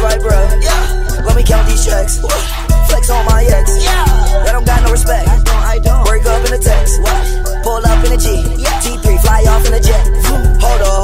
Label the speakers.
Speaker 1: right, bro. Let me count these checks. Flex on my ex. That don't got no respect. I don't. Work up in the text. Pull up in a G. T3, fly off in a jet. Hold up.